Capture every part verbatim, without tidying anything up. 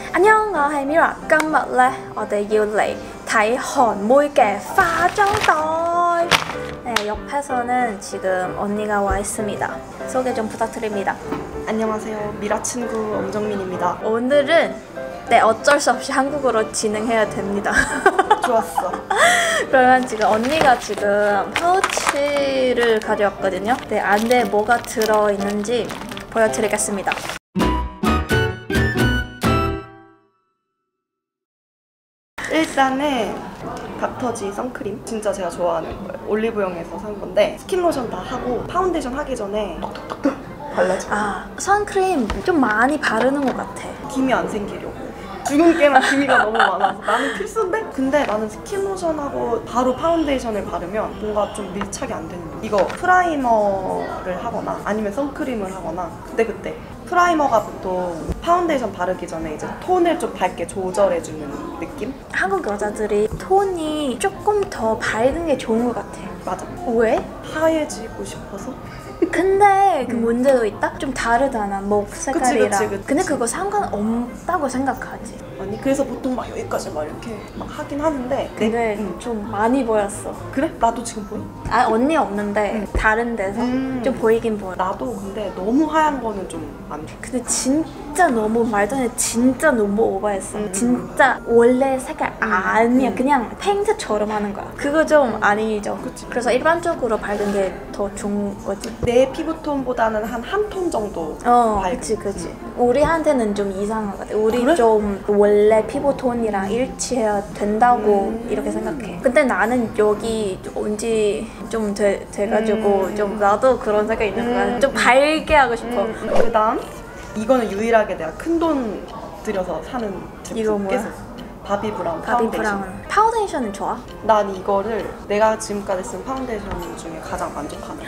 안녕， 我係 Mira， 今日咧我哋要嚟睇韓妹嘅化妝袋。네， 옆에서는 지금 언니가 와 있습니다. 소개 좀 부탁드립니다. 안녕하세요. 미라 친구 엄정민입니다. 오늘은 네 어쩔 수 없이 한국어로 진행해야 됩니다. 좋았어. 그러면 지금 언니가 지금 파우치를 가져왔거든요. 네, 안에 뭐가 들어있는지 보여드리겠습니다. 일단은 닥터지 선크림 진짜 제가 좋아하는 거예요. 올리브영에서 산 건데 스킨 로션 다 하고 파운데이션 하기 전에 톡톡톡톡 발라줘. 아, 선크림 좀 많이 바르는 것 같아. 기미 안 생기려고. 주근깨나 기미가 너무 많아서 나는 필수인데? 근데 나는 스킨 로션하고 바로 파운데이션을 바르면 뭔가 좀 밀착이 안 되는 거야. 이거 프라이머를 하거나 아니면 선크림을 하거나 그때그때 프라이머가 보통 파운데이션 바르기 전에 이제 톤을 좀 밝게 조절해주는 느낌? 한국 여자들이 톤이 조금 더 밝은 게 좋은 것 같아. 맞아. 왜? 하얘지고 싶어서? 근데 그 문제도 있다? 좀 다르잖아, 목 색깔이랑. 그치, 그치, 그치. 근데 그거 상관없다고 생각하지. 아니 그래서 보통 막 여기까지 막 이렇게 막 하긴 하는데 근데 내, 응. 좀 많이 보였어. 그래? 나도 지금 보여? 아, 언니 없는데 응. 다른 데서 음. 좀 보이긴 보여. 나도 근데 너무 하얀 거는 좀 안 좋아. 근데 진짜 너무 말도 안 돼. 진짜 너무 오버했어. 음. 진짜 원래 색깔 음. 아니야. 음. 그냥 페인트처럼 하는 거야. 그거 좀 아니죠. 그치. 그래서 일반적으로 밝은 게 더 좋은 거지. 내 피부톤보다는 한 한 톤 정도 어, 밝은. 그치, 그치. 우리한테는 좀 이상한 것 같아. 우리 그래? 좀 원래 피부톤이랑 일치해야 된다고 음. 이렇게 생각해. 근데 나는 여기 온지 좀 돼, 돼가지고 음. 좀 나도 그런 생각이 있는 거야. 음. 좀 밝게 하고 싶어. 음, 음. 그 다음 이거는 유일하게 내가 큰 돈 들여서 사는 제품. 이거 뭐야? 계속. 바비 브라운 바비 파운데이션. 브라운. 파운데이션은 좋아? 난 이거를 내가 지금까지 쓴 파운데이션 중에 가장 만족하면서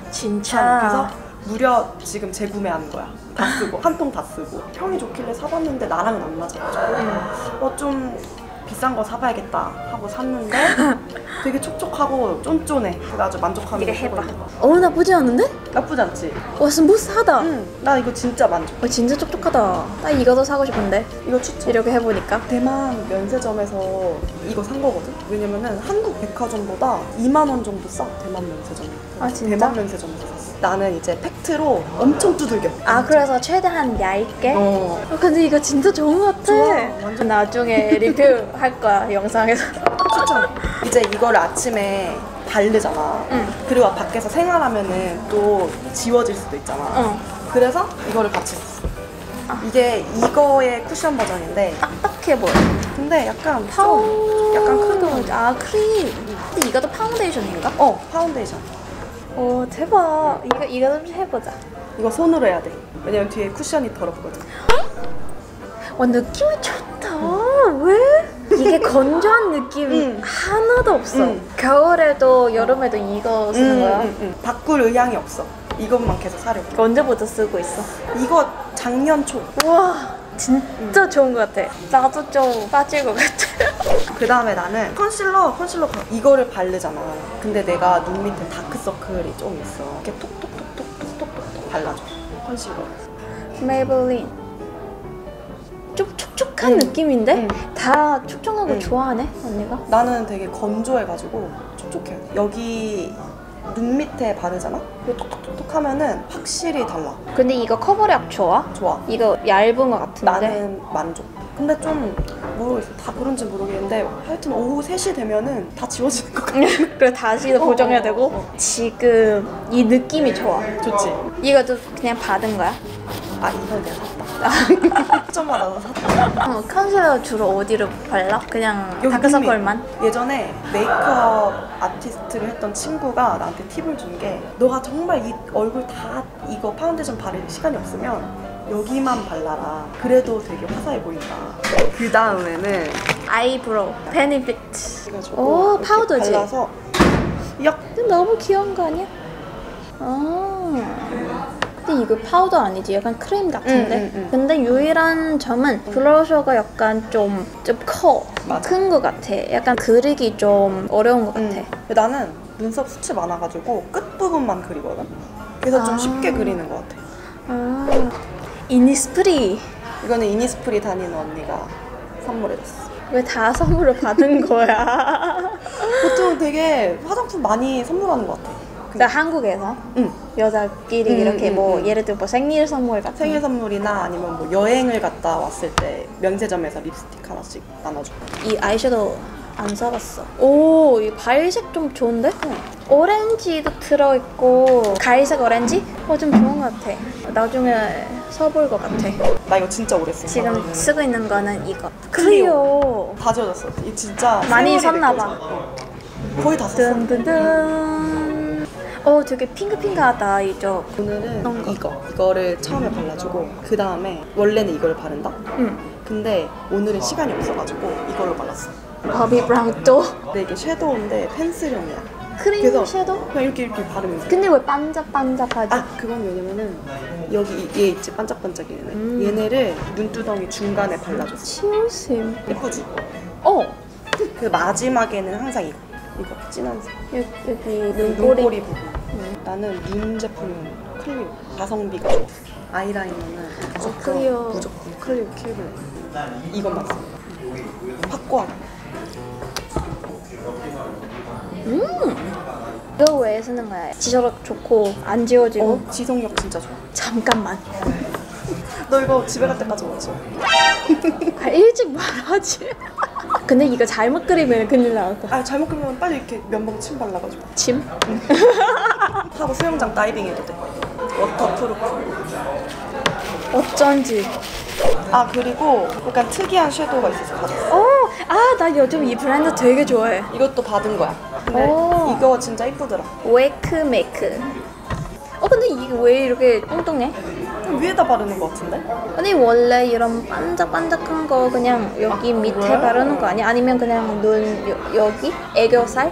진짜. 그래서 무려 지금 재구매하는 거야. 다 쓰고 한 통 다 쓰고 평이 좋길래 사봤는데 나랑은 안 맞아가지고 음. 어 좀 비싼 거 사봐야겠다 하고 샀는데 되게 촉촉하고 쫀쫀해. 그래서 아주 만족하면서 이거 해봐. 쓰고 있는 거야. 어, 나쁘지 않은데? 나쁘지 않지? 와, 스무스하다. 응, 나 이거 진짜 만족. 어, 진짜 촉촉하다. 나 이거도 사고 싶은데. 이거 추천. 이렇게 해보니까. 대만 면세점에서 이거 산 거거든? 왜냐면은 한국 백화점보다 이만 원 정도 싸, 대만 면세점이. 아, 진짜? 대만 면세점에서 샀어. 나는 이제 팩트로 엄청 두들겨. 아, 그래서 최대한 얇게? 어. 어, 근데 이거 진짜 좋은 것 같아. 좋아, 완전. 나중에 리뷰 할 거야, 영상에서. 추천. 이제 이거를 아침에 바르잖아. 응. 그리고 밖에서 생활하면은 또 지워질 수도 있잖아. 응. 그래서 이거를 같이 썼어. 아. 이게 이거의 쿠션 버전인데 딱딱해 보여. 근데 약간 파우... 좀 약간 큰 거. 아, 크림. 근데 이것도 파운데이션인가? 어, 파운데이션. 오, 대박. 이거, 이거 좀 해보자. 이거 손으로 해야 돼. 왜냐면 뒤에 쿠션이 더럽거든. 와, 느낌이 좋다. 왜? 이게 건조한 느낌이 응. 하나도 없어. 응. 겨울에도 여름에도 이거 쓰는 거야? 응, 응. 바꿀 의향이 없어. 이것만 계속 사려고. 이거 언제부터 쓰고 있어? 이거 작년 초. 우와, 진짜 좋은 것 같아. 나도 좀 빠질 것 같아. 그 다음에 나는 컨실러, 컨실러 이거를 바르잖아. 근데 내가 눈 밑에 다크서클이 좀 있어. 이렇게 톡톡톡톡톡톡톡 발라줘. 컨실러. 메이블린. 좀 촉촉한 응. 느낌인데? 응. 다 촉촉한 거 응. 좋아하네, 언니가? 나는 되게 건조해가지고 촉촉해. 여기 눈 밑에 바르잖아? 이거 톡톡톡톡 하면은 확실히 달라. 근데 이거 커버력 좋아? 좋아. 이거 얇은 것 같은데? 나는 만족. 근데 좀 모르겠어. 다 그런지 모르겠는데 하여튼 오후 세 시 되면은 다 지워지는 것 같아. 그래, 다시 어, 보정해야 어, 되고. 어. 지금 이 느낌이 좋아. 좋지? 이것도 그냥 받은 거야? 아, 이건 내가 샀다. 점 받아서 샀다. 어, 컨실러 주로 어디로 발라? 그냥 다크서클만? 예전에 메이크업 아티스트를 했던 친구가 나한테 팁을 준 게 너가 정말 이 얼굴 다 이거 파운데이션 바를 시간이 없으면 여기만 발라라. 그래도 되게 화사해 보인다. 그 다음에는 아이브로우 베니피트. 그래가지고 오, 이렇게 파우더지? 발라서 약 너무 귀여운 거 아니야? 아. 근데 이거 파우더 아니지? 약간 크림 같은데? 응, 응, 응. 근데 유일한 점은 블러셔가 약간 좀, 좀 커. 맞아. 큰 거 같아. 약간 그리기 좀 어려운 것 같아. 응. 나는 눈썹 수치 많아가지고 끝부분만 그리거든? 그래서 좀 아. 쉽게 그리는 것 같아. 아. 이니스프리. 이거는 이니스프리 다니는 언니가 선물해줬어. 왜 다 선물을 받은 거야? 보통 되게 화장품 많이 선물하는 것 같아. 나 한국에서 응. 여자끼리 음, 이렇게 음, 뭐 음. 예를 들어 뭐 생일 선물 같은 생일 선물이나 아니면 뭐 여행을 갔다 왔을 때 면세점에서 립스틱 하나씩 나눠줘. 이 아이섀도우 안 사봤어. 오, 이 발색 좀 좋은데? 응. 오렌지도 들어있고 갈색 오렌지? 어, 좀 좋은 것 같아. 나중에 써볼 것 같아. 나 이거 진짜 오래 쓴 지금 거야. 쓰고 있는 거는 이거. 클리오. 클리오. 다 지워졌어. 이 진짜 많이 세월이 썼나 느껴져. 봐. 어. 거의 다 썼어. 든든든. 어, 되게 핑크핑크하다, 이쪽. 오늘은 어떤 거? 이거 이거를 처음에 발라주고 그 다음에 원래는 이걸 바른다? 응. 근데 오늘은 시간이 없어가지고 이걸로 발랐어. 버비 브라운 또? 근데 이게 섀도우인데 펜슬형이야. 크림 그래서 섀도우? 그냥 이렇게 이렇게 바르면 돼. 근데 왜 반짝반짝하지? 아 그건 왜냐면은 여기 얘 있지 반짝반짝 얘네. 음. 얘네를 눈두덩이 중간에 발라줬어. 치우심. 예쁘지? 어! 그 마지막에는 항상 이거 이거 진한색 여기, 여기 눈꼬리. 눈꼬리 부분. 나는 눈 제품은 클리오 가성비가 좋아. 아이라이너는 무조건 클리오. 무조건 클리오 킬블 이것만 써. 확고하게. 음! 이거 왜 쓰는 거야? 지저력 좋고 안 지워지고. 어, 지속력 진짜 좋아. 잠깐만. 너 이거 집에 갈 때까지 먹지? 아, 일찍 말하지. 근데 이거 잘못 그리면 큰일 나겠다. 아 잘못 그리면 빨리 이렇게 면봉 침 발라가지고 침? 하고 수영장 다이빙 해도 돼. 워터프루프. 어쩐지. 아 그리고 약간 특이한 섀도우가 있어서 가졌어. 어! 아, 나 요즘 이 브랜드 되게 좋아해. 이것도 받은 거야. 근데 오. 이거 진짜 이쁘더라. 웨이크 메이크. 어, 근데 이게 왜 이렇게 뚱뚱해? 위에다 바르는 거 같은데? 아니, 원래 이런 반짝반짝한 거 그냥 여기 아, 밑에 그래? 바르는 거 아니야? 아니면 그냥 눈 여, 여기? 애교살?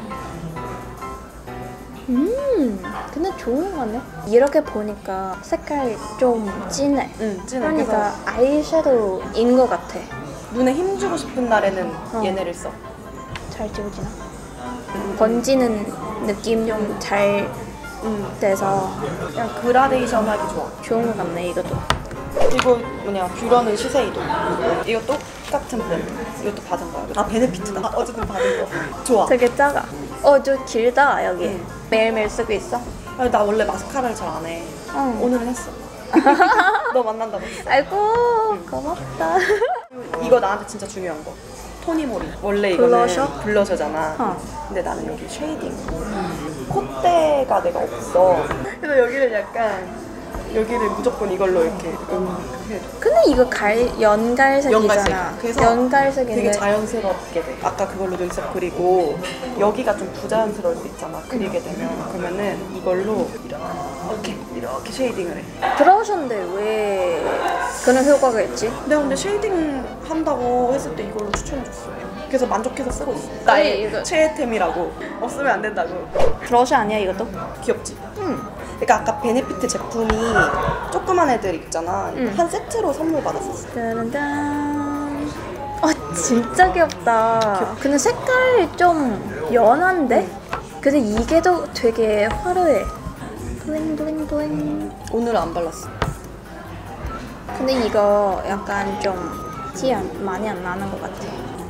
음, 근데 좋은 거 같네. 이렇게 보니까 색깔 좀 진해. 응, 진해. 그러니까 아이섀도우인 것 같아. 눈에 힘 주고 싶은 날에는 어. 얘네를 써. 잘 지워지나? 번지는 느낌 좀 잘 응. 돼서 그냥 그라데이션 하기 좋아. 좋은 것 같네, 이것도. 이거 뭐냐, 뷰러는 시세이도. 이거 똑같은 브랜드. 이것도 받은 거야. 아, 베네피트다. 아, 어쨌든 받은 거. 좋아. 되게 작아. 어, 좀 길다, 여기. 응. 매일매일 쓰고 있어? 아니, 나 원래 마스카라를 잘 안 해. 응. 오늘은 했어. 너 만난다고 했어. 아이고, 고맙다. 이거 나한테 진짜 중요한 거. 토니모리. 원래 이거는 블러셔? 블러셔잖아. 어. 근데 나는 여기 쉐이딩. 콧대가 내가 없어. 그래서 여기를 약간 여기를 무조건 이걸로 이렇게 음, 해. 근데 이거 갈, 연갈색이잖아. 연갈색. 그래서 연갈색인데. 되게 자연스럽게 돼. 아까 그걸로 눈썹 그리고 여기가 좀 부자연스러울 수 있잖아. 그리게 되면 그러면은 이걸로 이렇게 이렇게 쉐이딩을 해. 들어오셨는데 왜 그런 효과가 있지? 내가 근데 쉐이딩 한다고 했을 때 이걸로 추천해줬어. 그래서 만족해서 쓰고 있어. 아니, 나의 이거- 최애템이라고. 없으면 안 된다고. 브러쉬 아니야, 이것도? 귀엽지? 응. 그러니까 아까 베네피트 제품이 조그만 애들 있잖아. 응. 한 세트로 선물 받았었어. 짜란짠. 어, 진짜 귀엽다. 근데 색깔이 좀 연한데? 근데 이게 더 되게 화려해. 블링블링블링. 오늘 안 발랐어. 근데 이거 약간 좀 티 많이 안 나는 것 같아.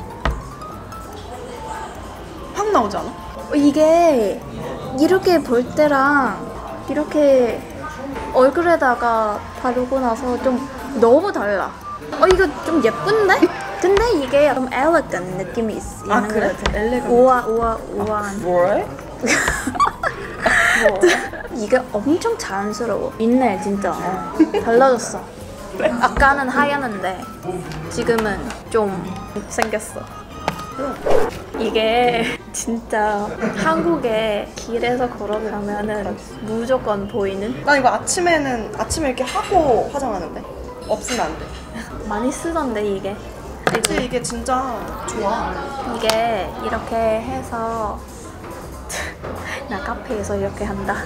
확 나오지 않아? 어, 이게 이렇게 볼 때랑 이렇게 얼굴에다가 바르고 나서 좀 너무 달라. 어, 이거 좀 예쁜데? 근데 이게 좀 엘레건 느낌이 있, 있는 아, 것 그래? 같아. 엘레건 우아 우아 우아한. 뭘? 이게 엄청 자연스러워. 있네 진짜. 어, 달라졌어. 아까는 하얗는데 지금은 좀 생겼어. 이게 진짜 한국에 길에서 걸어가면은 무조건 보이는. 나 이거 아침에는 아침에 이렇게 하고 화장하는데 없으면 안 돼. 많이 쓰던데 이게. 그치 이게 진짜 좋아. 이게 이렇게 해서 나 카페에서 이렇게 한다.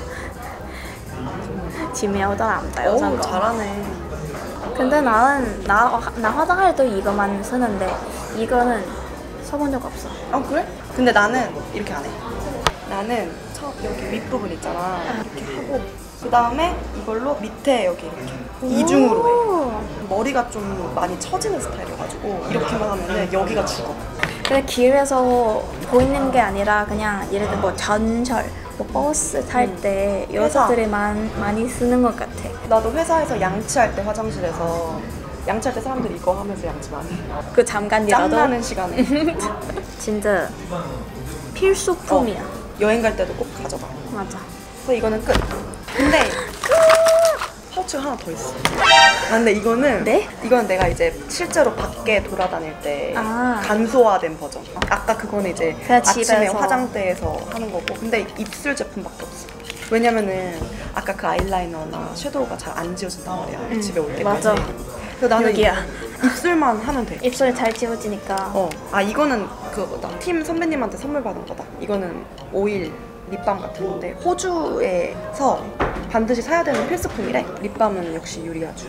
집에 오더라 안 봐요. 어우 잘하네. 근데 나는 나, 나 화장할 때 이거만 쓰는데 이거는 써본 적 없어. 아 그래? 근데 나는 이렇게 안 해. 나는 첫 여기 윗부분 있잖아. 이렇게 하고 그 다음에 이걸로 밑에 여기 이렇게 이중으로 해. 머리가 좀 많이 처지는 스타일이어가지고 이렇게만 하면은 여기가 죽어. 근데 길에서 보이는 게 아니라 그냥 예를 들어 뭐 전철, 뭐 버스 탈 때 음. 여자들이 많, 많이 쓰는 것 같아. 나도 회사에서 양치할 때 화장실에서 양치할 때 사람들이 이거 하면서 양치 많이 해. 그 잠깐이라도 짬나는 시간에. 진짜 필수품이야. 어, 여행 갈 때도 꼭 가져가. 맞아. 그래서 이거는 끝. 근데 파우치가 하나 더 있어. 아, 근데 이거는 네? 이건 내가 이제 실제로 밖에 돌아다닐 때 아. 간소화된 버전. 아까 그거는 이제 그냥 아침에 집에서. 화장대에서 하는 거고. 근데 입술 제품밖에 없어. 왜냐면은 아까 그 아이라이너나 섀도우가 잘 안 지워진단 말이야. 음, 집에 올 때까지. 맞아. 그래서 나는 여기야. 입술만 하면 돼. 입술이 잘 지워지니까. 어. 아 이거는 그거다. 팀 선배님한테 선물 받은 거다. 이거는 오일 립밤 같은 건데 호주에서 반드시 사야 되는 필수품이래. 립밤은 역시 유리아주.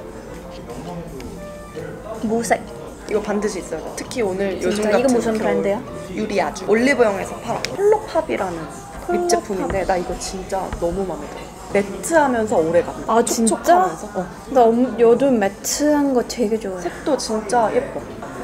무색. 이거 반드시 있어야 돼. 특히 오늘 진짜? 요즘 같은 이거 무슨 겨울 브랜드야? 유리아주. 올리브영에서 팔아. 폴로팝이라는 폴로팝. 립 제품인데 나 이거 진짜 너무 마음에 들어. 매트하면서 오래가. 아 진짜? 촉촉하면서. 어. 나 엄- 요즘 매트한 거 되게 좋아해. 색도 진짜 예뻐.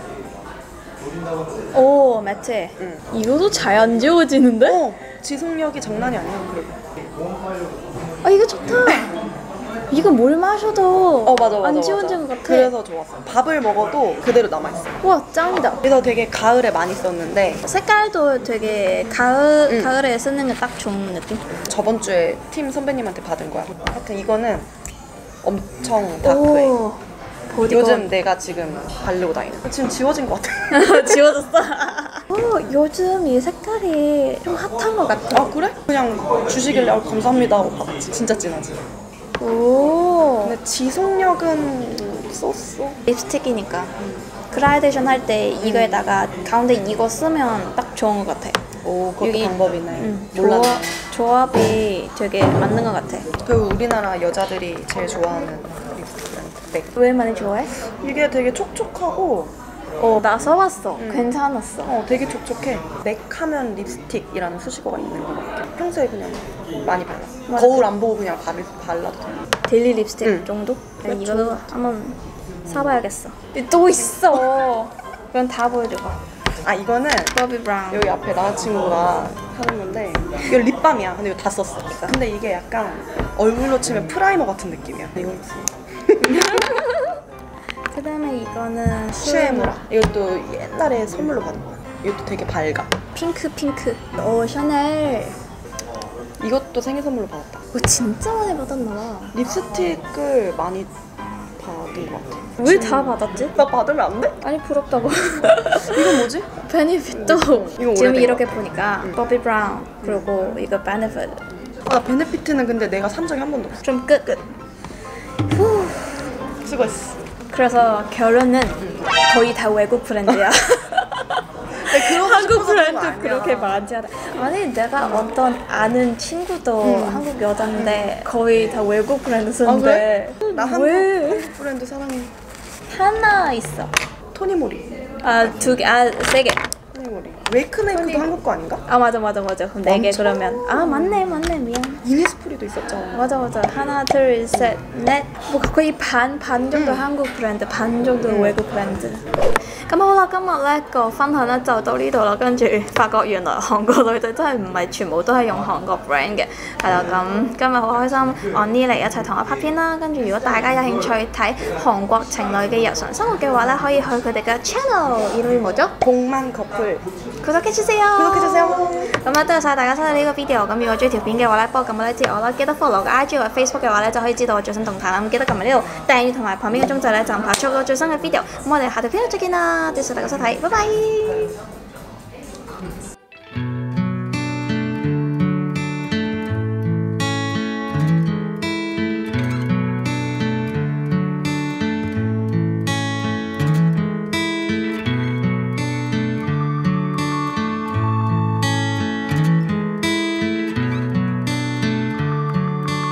오 매트. 응. 이거도 잘 안 지워지는데? 어. 지속력이 장난이 아니야. 그리고. 아 이거 좋다. 이거 물 마셔도 어 맞아 맞아. 안 맞아. 지워진 것 같아. 그래서 좋았어. 밥을 먹어도 그대로 남아 있어. 와 짱이다. 그래서 되게 가을에 많이 썼는데 색깔도 되게 가을 응. 가을에 쓰는 게 딱 좋은 느낌. 저번 주에 팀 선배님한테 받은 거야. 하여튼 이거는 엄청 다크해. 오 보디건. 요즘 내가 지금 바르고 다니는. 지금 지워진 것 같아. 지워졌어. 오 요즘 이 색깔이 좀 핫한 것 같아. 아 그래? 그냥 주시길래 아, 감사합니다 하고 받았지. 진짜 진하지. 오 근데 지속력은 썼어. 립스틱이니까 그라데이션 할 때 이거에다가 가운데 이거 쓰면 딱 좋은 것 같아. 오 그것도 여기- 방법이네. 음, 몰랐네. 조합, 조합이 되게 맞는 것 같아. 그리고 우리나라 여자들이 제일 좋아하는 립스틱은 맥. 왜 많이 좋아해? 이게 되게 촉촉하고 어, 나 써봤어. 음. 괜찮았어. 어 되게 촉촉해. 맥하면 립스틱이라는 수식어가 있는 것 같아. 평소에 그냥 많이 발라. 맞아. 거울 안 보고 그냥 발, 발라도 돼. 데일리 립스틱 응. 정도? 네, 그래, 이거도 한번 사봐야겠어. 또 있어. 그럼 다 보여줘봐. 아 이거는 버비 브라운. 여기 앞에 남자친구가 사는 건데 이거 립밤이야. 근데 이거 다 썼어. 근데 이게 약간 얼굴로 치면 프라이머 같은 느낌이야. 이거 그 다음에 이거는 쉐무라. 이것도 옛날에 선물로 받은 거야. 이것도 되게 밝아. 핑크 핑크. 오 샤넬. 이것도 생일 선물로 받았다. 오 진짜 많이 받았나 봐. 립스틱을 많이 받은 것 같아. 왜 다 받았지? 나 받으면 안 돼? 아니 부럽다고. 이건 뭐지? 베네핏도 이거 지금 오래된 이렇게 거. 보니까 버비 브라운 그리고 이거 베네핏 아, 나 베네피트는 근데 내가 산 적이 한 번도 없어. 좀 끝. 끝. 후. 수고했어. 그래서 결론은 거의 다 외국 브랜드야. 한국 브랜드 그렇게 많지 않아. 아니 내가 어떤 아는 친구도 음. 한국 여자인데 거의 다 외국 브랜드 쓰는데 아, 그래? 나 한국, 왜? 한국 브랜드 사랑해. 하나 있어. 토니모리. 아 두 개, 아 세 개. 토니모리. 웨이크메이크도 토니- 한국 거 아닌가? 아 맞아 맞아 맞아. 그럼 네 개 엄청 그러면 아 맞네 맞네 미안. 이니스프리도 있었잖아. 맞아 맞아 하나 둘 셋 넷 뭐 거의 반 반 정도 음. 한국 브랜드 반 정도 음. 외국 브랜드。咁好啦，今日咧個分享咧就到呢度啦，跟住發覺原來韓國女仔真係唔係全部都係用韓國 brand 嘅，係啦咁今日好開心按呢嚟一齊同我拍片啦，跟住如果大家有興趣睇韓國情侶嘅日常生活嘅話咧，可以去佢哋嘅 channel 이름이 뭐죠？ 복만 커플. 구독해주세요。 구독해주세요。 咁咧多謝晒大家收睇呢個 video，咁如果中意條片嘅話咧，幫我撳個 like 支持我啦，記得 follow 我嘅 I G 或者 Facebook 嘅話咧，就可以知道我最新動態啦。咁記得撳埋呢度訂閱同埋旁邊嘅鐘仔咧，就唔怕錯過最新嘅 video。咁我哋下條片再見啦，多謝大家收睇，拜拜。